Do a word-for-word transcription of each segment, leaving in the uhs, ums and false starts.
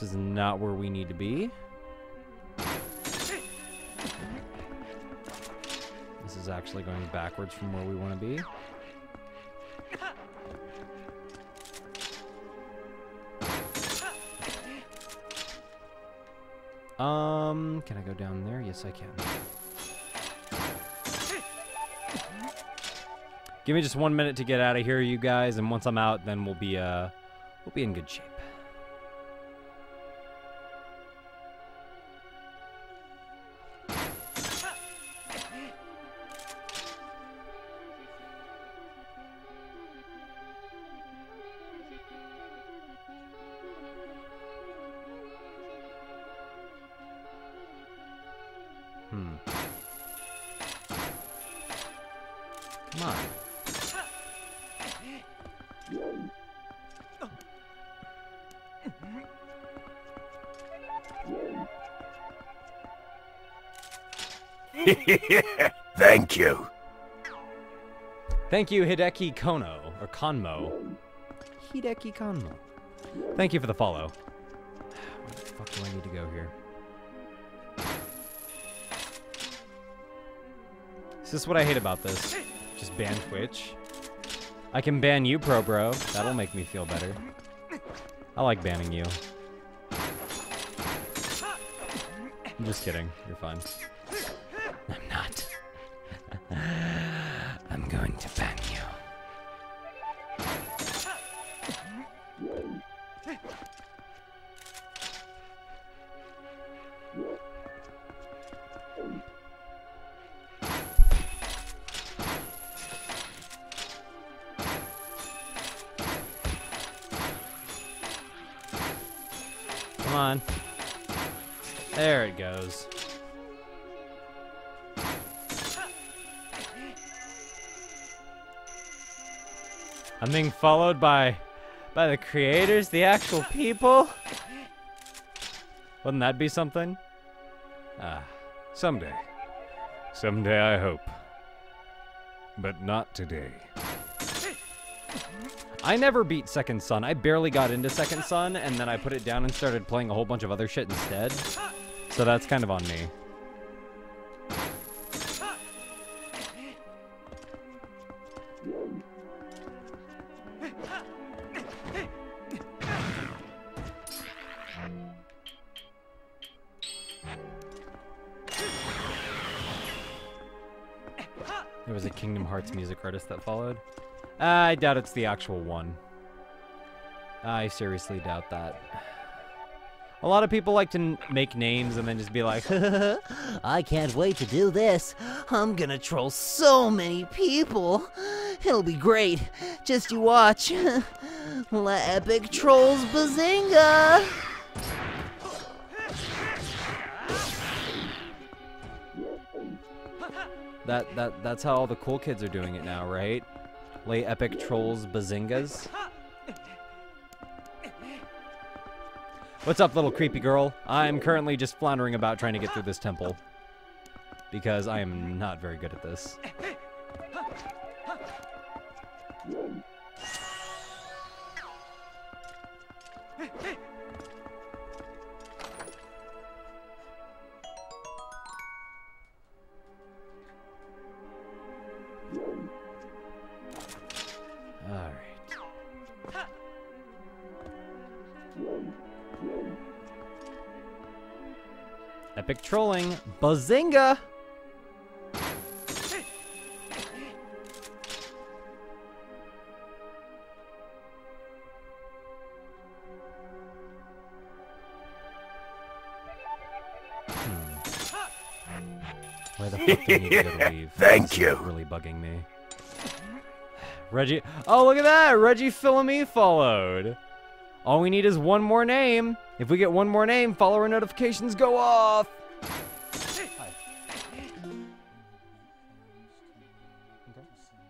This is not where we need to be. This is actually going backwards from where we want to be. Um, can I go down there? Yes, I can. Give me just one minute to get out of here, you guys, and once I'm out, then we'll be, uh, we'll be in good shape. Hmm. Come on. Thank you. Thank you, Hideki Kono, or Konmo. Hideki Konmo. Thank you for the follow. Where the fuck do I need to go here? Is this what I hate about this? Just ban Twitch? I can ban you, Pro Bro. That'll make me feel better. I like banning you. I'm just kidding. You're fine. I'm not. I'm going to ban you. Come on. There it goes. I'm being followed by by the creators, the actual people. Wouldn't that be something? Ah, someday. Someday I hope. But not today. I never beat Second Son. I barely got into Second Son, and then I put it down and started playing a whole bunch of other shit instead. So that's kind of on me. There was a Kingdom Hearts music artist that followed. Uh, I doubt it's the actual one. I seriously doubt that. A lot of people like to n make names and then just be like, I can't wait to do this. I'm gonna troll so many people. It'll be great. Just you watch. La Epic Trolls Bazinga! That that that's how all the cool kids are doing it now, right? Lay Epic Trolls Bazingas. What's up, little creepy girl? I'm currently just floundering about trying to get through this temple. Because I am not very good at this. Alright. Epic trolling. Bazinga! Hmm. Where the fuck do I need to go to leave? Thank This is you. really bugging me. Reggie. Oh, look at that! Reggie Philomene followed. All we need is one more name. If we get one more name, follower notifications go off. Hi. Okay.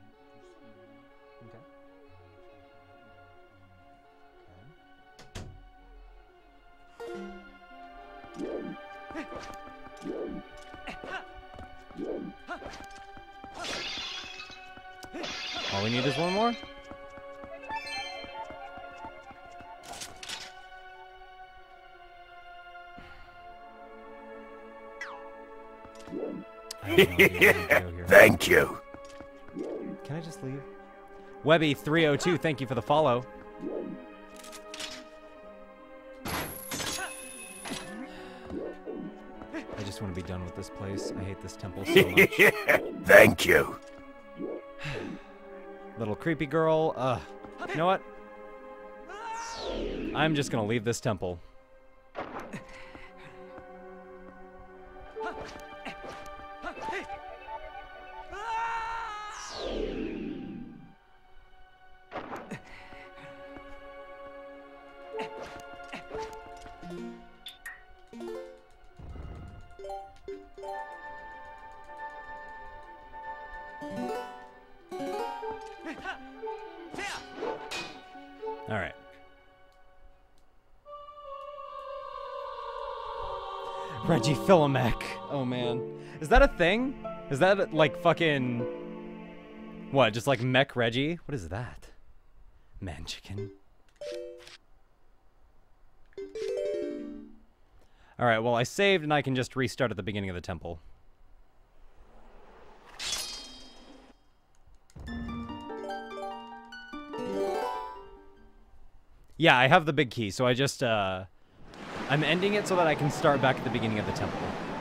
Okay. All we need is one more. I have no idea where to go here. Thank you. Can I just leave? Webby three oh two, thank you for the follow. I just want to be done with this place. I hate this temple so much. Thank you. Little creepy girl. Ugh. You know what? I'm just gonna leave this temple. All right. Reggie Philomek. Oh man. Is that a thing? Is that like fucking... What, just like Mech Reggie? What is that? Man chicken. Alright, well I saved and I can just restart at the beginning of the temple. Yeah, I have the big key, so I just, uh... I'm ending it so that I can start back at the beginning of the temple.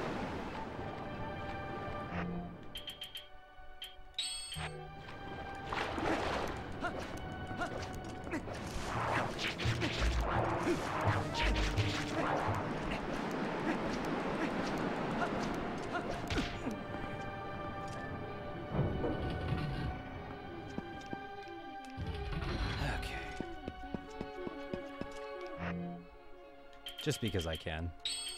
Just because I can.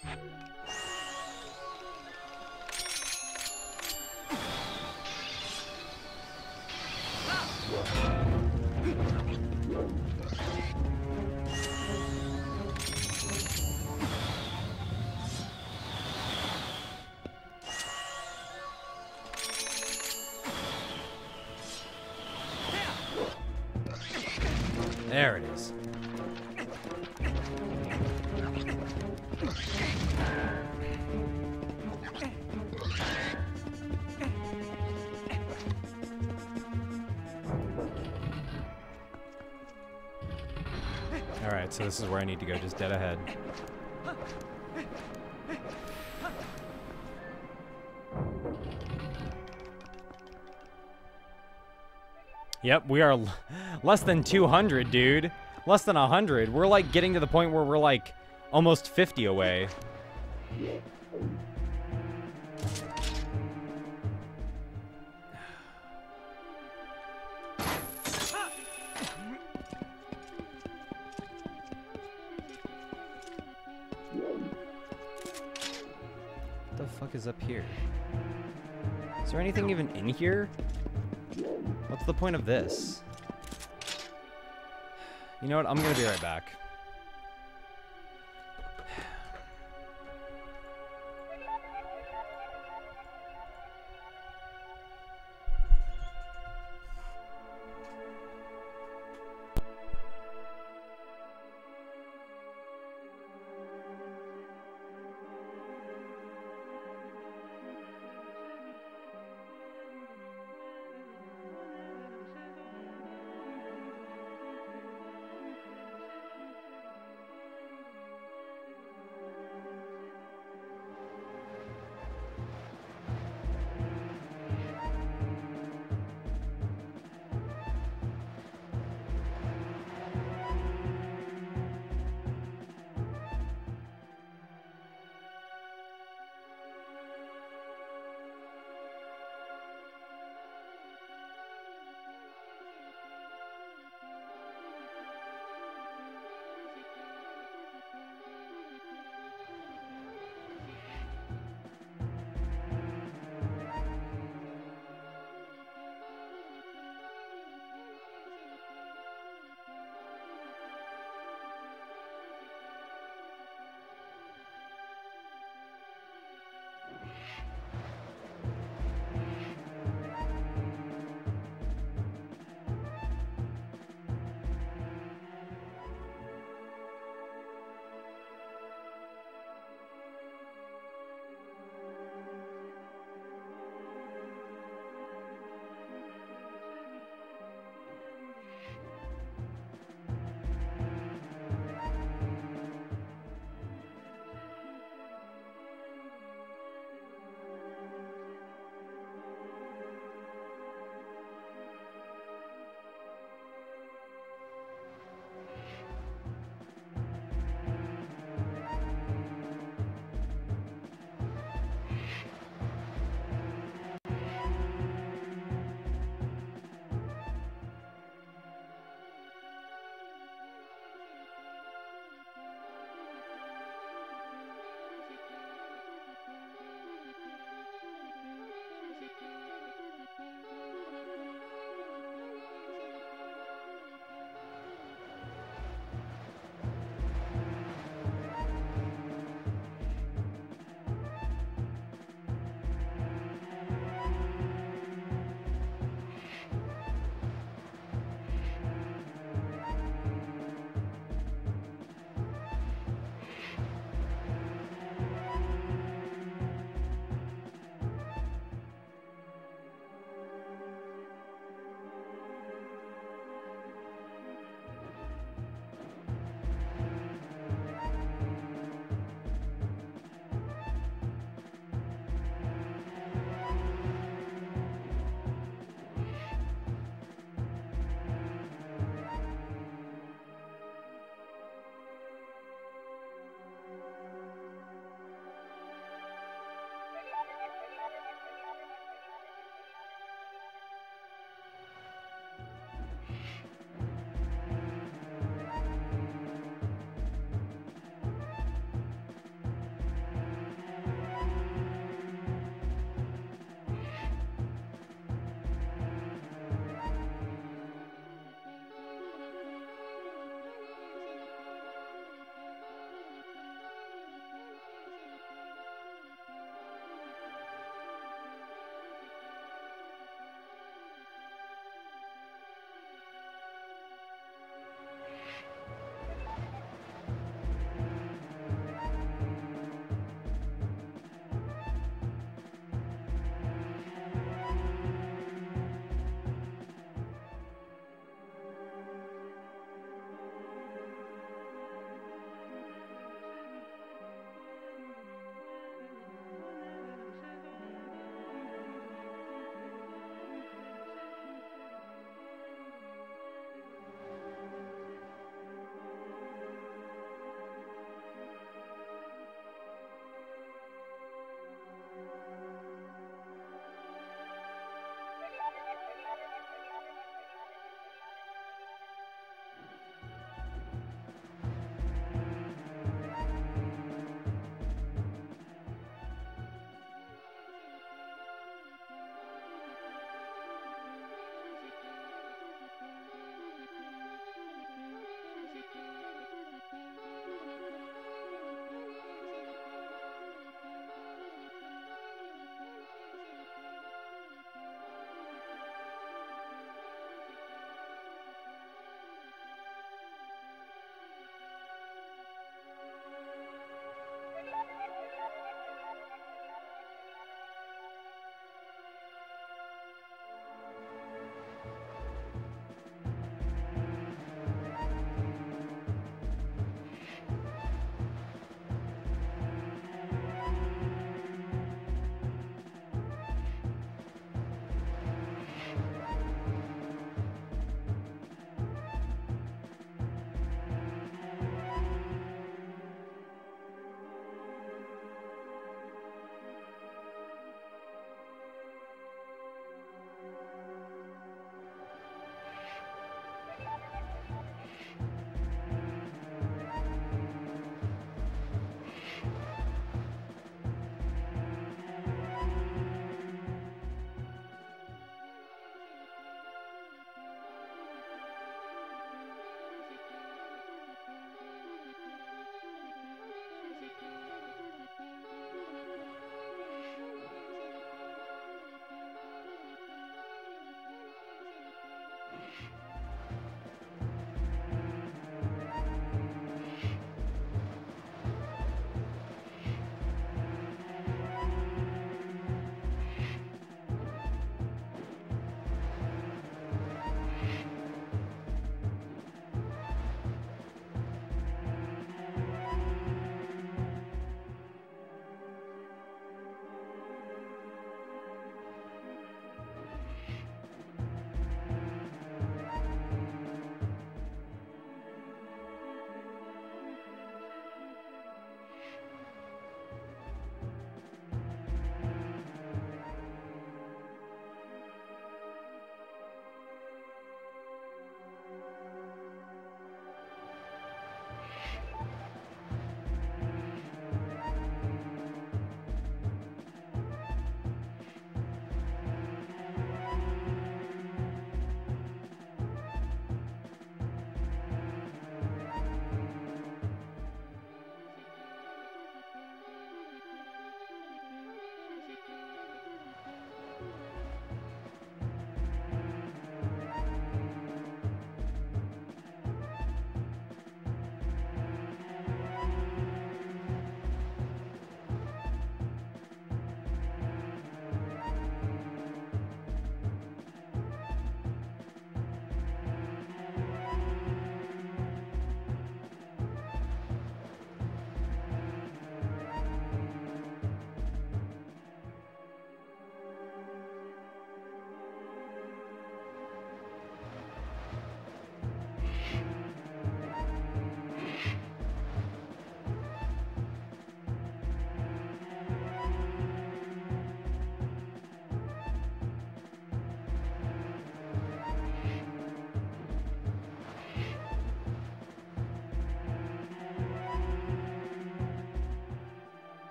There it is. Alright, so this is where I need to go, just dead ahead. Yep, we are l less than two hundred, dude. Less than one hundred. We're like getting to the point where we're like almost fifty away. What the fuck is up here? Is there anything even in here? What's the point of this? You know what? I'm gonna be right back.